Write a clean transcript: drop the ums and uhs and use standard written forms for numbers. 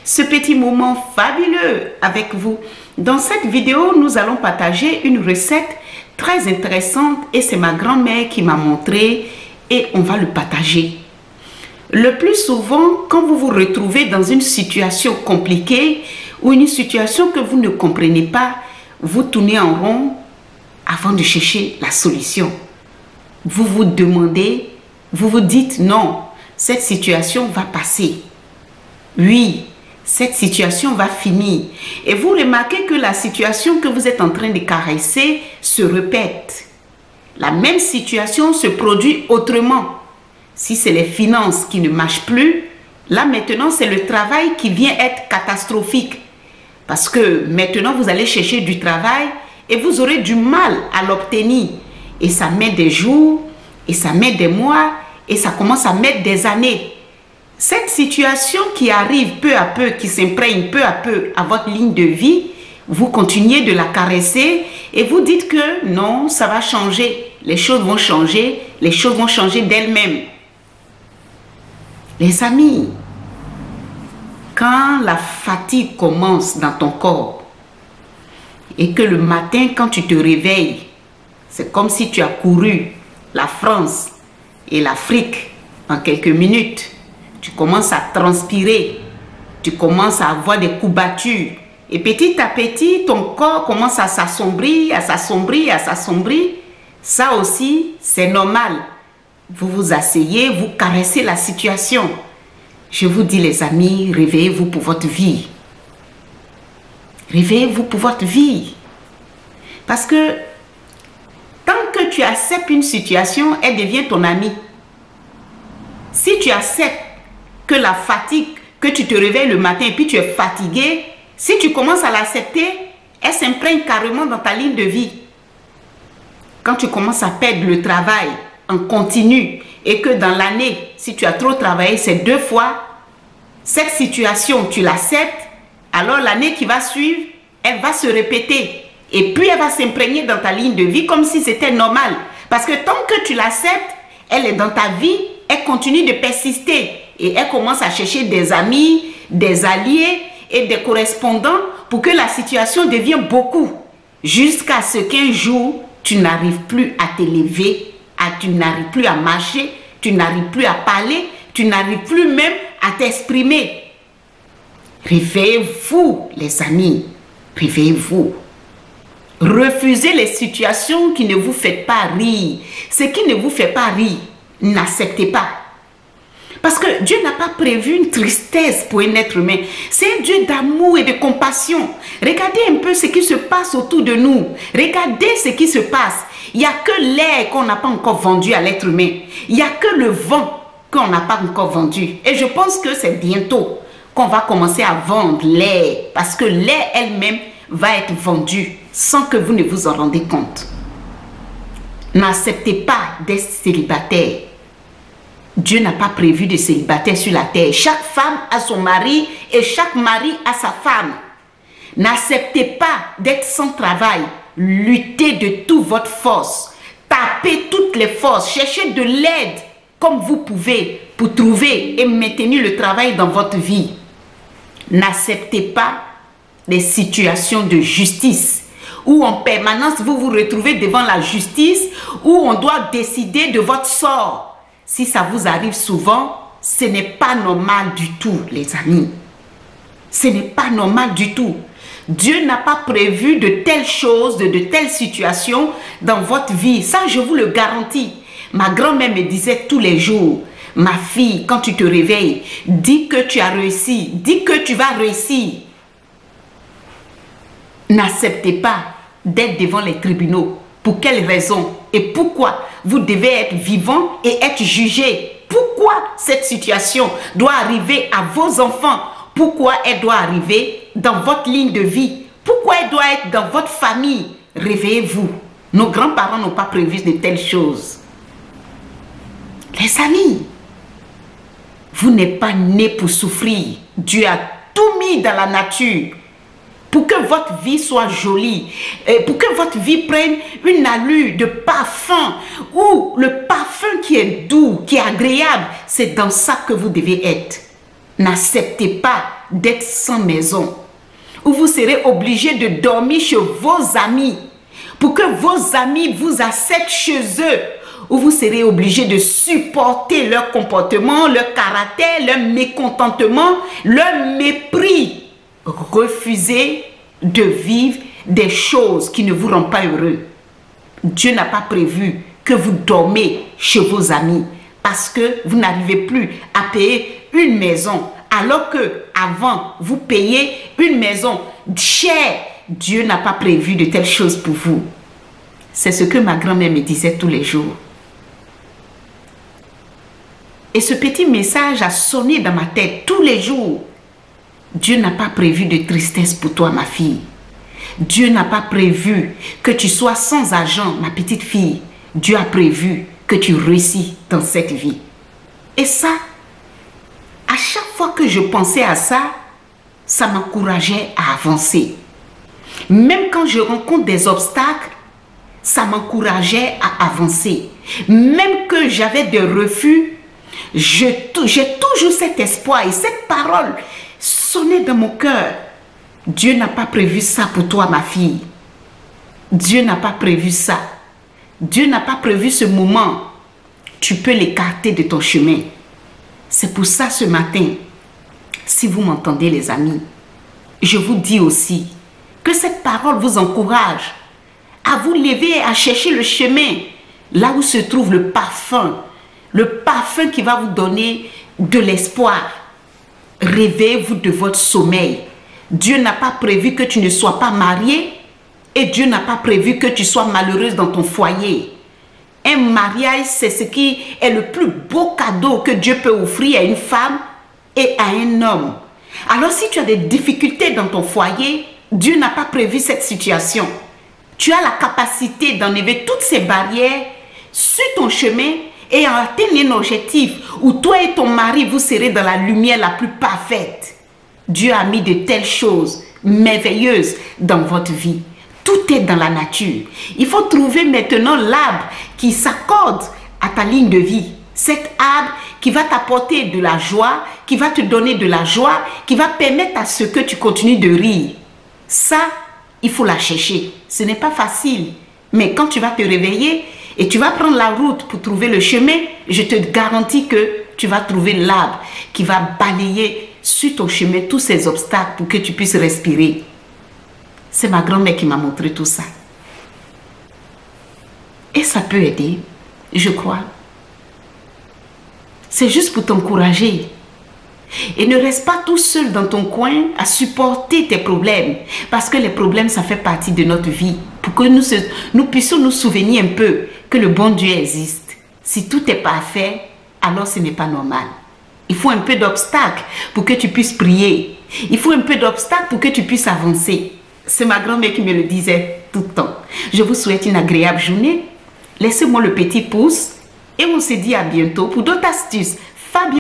ce petit moment fabuleux avec vous. Dans cette vidéo, nous allons partager une recette très intéressante et c'est ma grand-mère qui m'a montré et on va le partager. Le plus souvent, quand vous vous retrouvez dans une situation compliquée ou une situation que vous ne comprenez pas, vous tournez en rond avant de chercher la solution. Vous vous demandez, vous vous dites non, cette situation va passer. Oui, cette situation va finir. Et vous remarquez que la situation que vous êtes en train de caresser se répète. La même situation se produit autrement. Si c'est les finances qui ne marchent plus, là maintenant c'est le travail qui vient être catastrophique. Parce que maintenant vous allez chercher du travail et vous aurez du mal à l'obtenir. Et ça met des jours, et ça met des mois, et ça commence à mettre des années. Cette situation qui arrive peu à peu, qui s'imprègne peu à peu à votre ligne de vie, vous continuez de la caresser et vous dites que non, ça va changer. Les choses vont changer d'elles-mêmes. Les amis, quand la fatigue commence dans ton corps et que le matin, quand tu te réveilles, c'est comme si tu as couru la France et l'Afrique en quelques minutes. Tu commences à transpirer, tu commences à avoir des courbatures. Et petit à petit, ton corps commence à s'assombrir, à s'assombrir, à s'assombrir. Ça aussi, c'est normal. Vous vous asseyez, vous caressez la situation. Je vous dis les amis, réveillez-vous pour votre vie. Réveillez-vous pour votre vie. Parce que tant que tu acceptes une situation, elle devient ton amie. Si tu acceptes que la fatigue, que tu te réveilles le matin et puis tu es fatigué, si tu commences à l'accepter, elle s'imprègne carrément dans ta ligne de vie. Quand tu commences à perdre le travail en continu et que dans l'année, si tu as trop travaillé, c'est 2 fois, cette situation, tu l'acceptes, alors l'année qui va suivre, elle va se répéter. Et puis elle va s'imprégner dans ta ligne de vie comme si c'était normal. Parce que tant que tu l'acceptes, elle est dans ta vie, elle continue de persister. Et elle commence à chercher des amis, des alliés et des correspondants pour que la situation devienne beaucoup. Jusqu'à ce qu'un jour, tu n'arrives plus à te lever, tu n'arrives plus à marcher, tu n'arrives plus à parler, tu n'arrives plus même à t'exprimer. Réveillez-vous, les amis. Réveillez-vous. Refusez les situations qui ne vous font pas rire. Ce qui ne vous fait pas rire, n'acceptez pas. Parce que Dieu n'a pas prévu une tristesse pour un être humain. C'est un Dieu d'amour et de compassion. Regardez un peu ce qui se passe autour de nous. Regardez ce qui se passe. Il n'y a que l'air qu'on n'a pas encore vendu à l'être humain. Il n'y a que le vent qu'on n'a pas encore vendu. Et je pense que c'est bientôt qu'on va commencer à vendre l'air. Parce que l'air elle-même va être vendue sans que vous ne vous en rendez compte. N'acceptez pas d'être célibataire. Dieu n'a pas prévu de célibataire sur la terre. Chaque femme a son mari et chaque mari a sa femme. N'acceptez pas d'être sans travail. Luttez de toute votre force. Tapez toutes les forces. Cherchez de l'aide comme vous pouvez pour trouver et maintenir le travail dans votre vie. N'acceptez pas des situations de justice où en permanence vous vous retrouvez devant la justice, où on doit décider de votre sort. Si ça vous arrive souvent, ce n'est pas normal du tout, les amis. Ce n'est pas normal du tout. Dieu n'a pas prévu de telles choses, de telles situations dans votre vie. Ça, je vous le garantis. Ma grand-mère me disait tous les jours, ma fille, quand tu te réveilles, dis que tu as réussi, dis que tu vas réussir. N'acceptez pas d'être devant les tribunaux. Pour quelle raison et pourquoi vous devez être vivant et être jugé? Pourquoi cette situation doit arriver à vos enfants? Pourquoi elle doit arriver dans votre ligne de vie? Pourquoi elle doit être dans votre famille? Réveillez-vous. Nos grands-parents n'ont pas prévu de telles choses. Les amis, vous n'êtes pas nés pour souffrir. Dieu a tout mis dans la nature pour que votre vie soit jolie, pour que votre vie prenne une allure de parfum, ou le parfum qui est doux, qui est agréable, c'est dans ça que vous devez être. N'acceptez pas d'être sans maison, où vous serez obligé de dormir chez vos amis pour que vos amis vous acceptent chez eux, où vous serez obligé de supporter leur comportement, leur caractère, leur mécontentement, leur mépris. Refusez de vivre des choses qui ne vous rendent pas heureux. Dieu n'a pas prévu que vous dormez chez vos amis parce que vous n'arrivez plus à payer une maison alors que avant vous payez une maison chère. Dieu n'a pas prévu de telles choses pour vous. C'est ce que ma grand-mère me disait tous les jours. Et ce petit message a sonné dans ma tête tous les jours. Dieu n'a pas prévu de tristesse pour toi, ma fille. Dieu n'a pas prévu que tu sois sans argent, ma petite fille. Dieu a prévu que tu réussis dans cette vie. Et ça, à chaque fois que je pensais à ça, ça m'encourageait à avancer. Même quand je rencontre des obstacles, ça m'encourageait à avancer. Même que j'avais des refus, j'ai toujours cet espoir et cette parole sonnait dans mon cœur. Dieu n'a pas prévu ça pour toi, ma fille. Dieu n'a pas prévu ça. Dieu n'a pas prévu ce moment. Tu peux l'écarter de ton chemin. C'est pour ça ce matin, si vous m'entendez les amis, je vous dis aussi que cette parole vous encourage à vous lever et à chercher le chemin là où se trouve le parfum qui va vous donner de l'espoir. Réveillez-vous de votre sommeil. Dieu n'a pas prévu que tu ne sois pas marié et Dieu n'a pas prévu que tu sois malheureuse dans ton foyer. Un mariage, c'est ce qui est le plus beau cadeau que Dieu peut offrir à une femme et à un homme. Alors si tu as des difficultés dans ton foyer, Dieu n'a pas prévu cette situation. Tu as la capacité d'enlever toutes ces barrières sur ton chemin et à atteindre un objectif où toi et ton mari, vous serez dans la lumière la plus parfaite. Dieu a mis de telles choses merveilleuses dans votre vie. Tout est dans la nature. Il faut trouver maintenant l'arbre qui s'accorde à ta ligne de vie. Cet arbre qui va t'apporter de la joie, qui va te donner de la joie, qui va permettre à ce que tu continues de rire. Ça, il faut la chercher. Ce n'est pas facile. Mais quand tu vas te réveiller et tu vas prendre la route pour trouver le chemin, je te garantis que tu vas trouver l'arbre qui va balayer sur ton chemin tous ces obstacles pour que tu puisses respirer. C'est ma grand-mère qui m'a montré tout ça. Et ça peut aider, je crois. C'est juste pour t'encourager. Et ne reste pas tout seul dans ton coin à supporter tes problèmes. Parce que les problèmes, ça fait partie de notre vie. Pour que nous puissions nous souvenir un peu que le bon Dieu existe. Si tout est parfait, alors ce n'est pas normal. Il faut un peu d'obstacle pour que tu puisses prier. Il faut un peu d'obstacle pour que tu puisses avancer. C'est ma grand-mère qui me le disait tout le temps. Je vous souhaite une agréable journée. Laissez-moi le petit pouce et on se dit à bientôt pour d'autres astuces. Fabien